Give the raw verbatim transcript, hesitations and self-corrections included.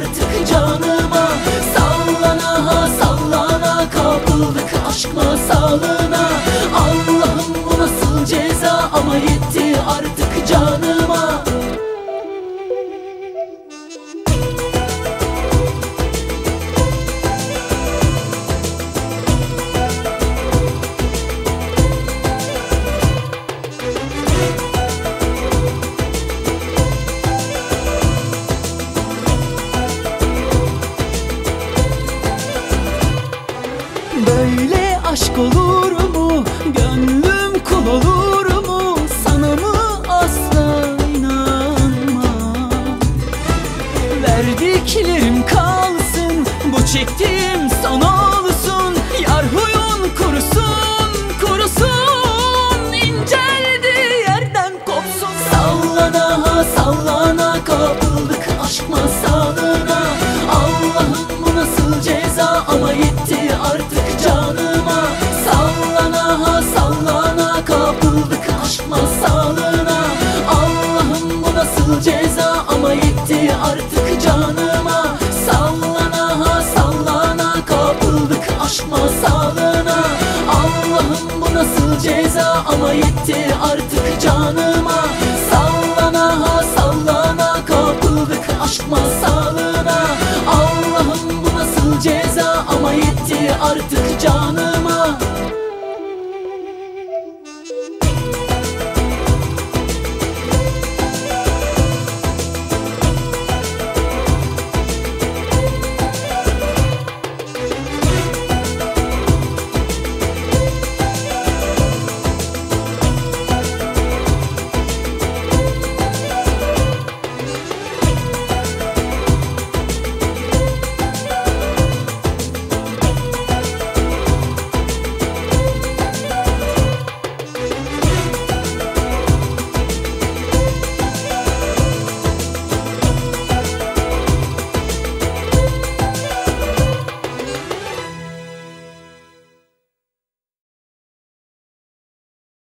artık canıma. Sallana ha sallana, kapıldık aşk masalına. Allah'ım bu nasıl ceza, ama yetti artık canıma. Böyle aşk olur mu? Gönlüm kul olur mu? Sana mı asla inanmam. Verdiklerim kalsın, bu çektiğim son olsun. Yar huyun kurusun, kurusun, inceldiği yerden kopsun. Sallana ha sallana, kapıldık aşk masalına. Allah'ım bu nasıl ceza, ama yetti artık canıma. Sallana ha sallana, kapıldık aşk masalına. Allah'ım bu nasıl ceza, ama yetti artık canıma. Sallana ha sallana, kapıldık aşk masalına. Allah'ım bu nasıl ceza, ama yetti